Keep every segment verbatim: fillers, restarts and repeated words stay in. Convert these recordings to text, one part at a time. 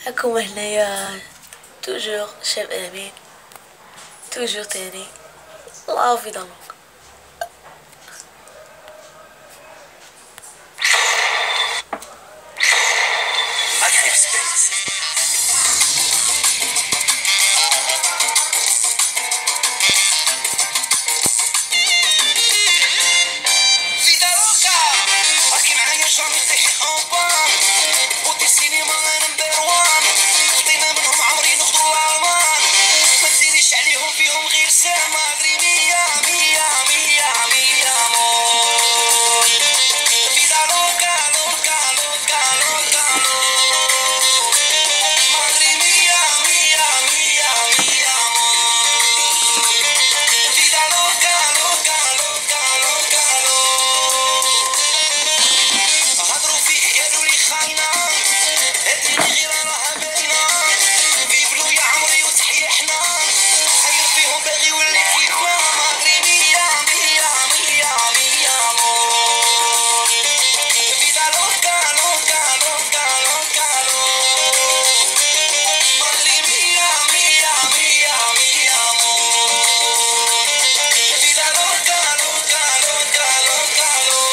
معكم هنايا توجور شاب امين، توجور تاني. الله في ضمك. Active Space. Vida loca, aqui معايا جامي طيحي أوبان، بوتي السينما نمبر وان، خدينا منهم عمري ناخدو الألمان، ما تزيديش عليهم فيهم غير سامة دري مية مية مية مية مول. Vida loca, loca, loca, loca, madre mía, mía, mía, mía, vida loca, loca, loca, loca, هضروا فيه قالوا لي خاينة، هاديني غير راها باينة، بيبلو يا عمري وتحيا حنا، حير فيهم باغي يولي كيفنا، مادري مية مية مية مية مول. Vida loca, loca, loca, loca, madre mía, mía, mía, mía, vida loca, loca, loca, loca,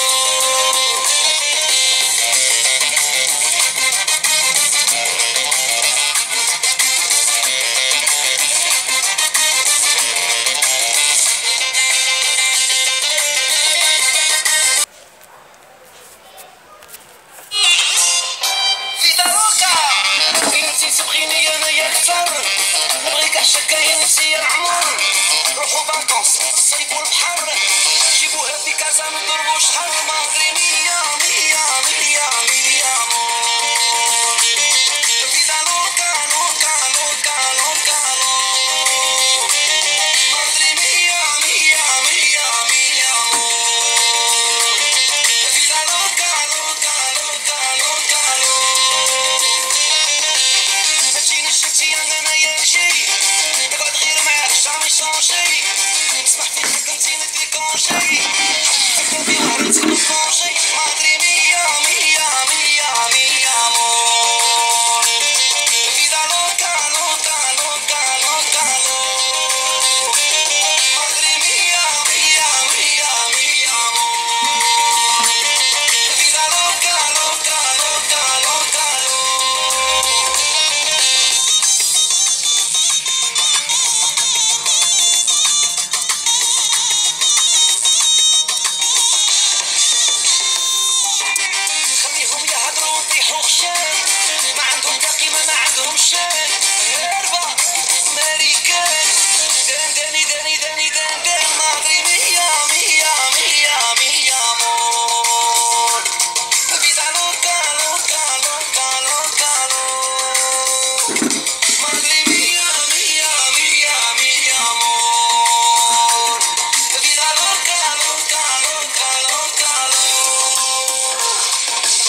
vida loca. انتي تبغيني انايا اكثر، نبغيك عشاكاين انتي يا العمر، نروحو فاكونس الصيف والبحر، جيبوها في كازا نضربو شهر، مادري مية مية مية مية مول. vida loca, loca, loca, loca, madre mía, mía, mía, mía mول. vida loca, loca, loca, loca, ما تجينيش انتي انا ياجي، نقعد غير معاك جامي شونجي، نسمح فيك انتي ندير كونجي، تكون في وهرتي بالكونجي، مادري مية مية مية مية